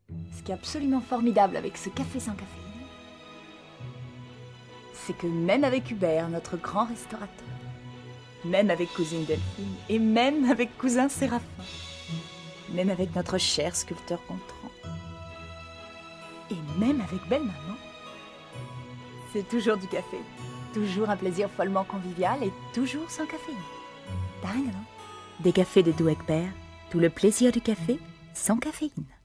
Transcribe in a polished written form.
Ce qui est absolument formidable avec ce café sans caféine, c'est que même avec Hubert, notre grand restaurateur, même avec cousine Delphine, et même avec cousin Séraphin, même avec notre cher sculpteur Gontran, et même avec belle-maman, c'est toujours du café. Toujours un plaisir follement convivial et toujours sans caféine. Dingue, non? Des cafés de Douekber, tout le plaisir du café sans caféine.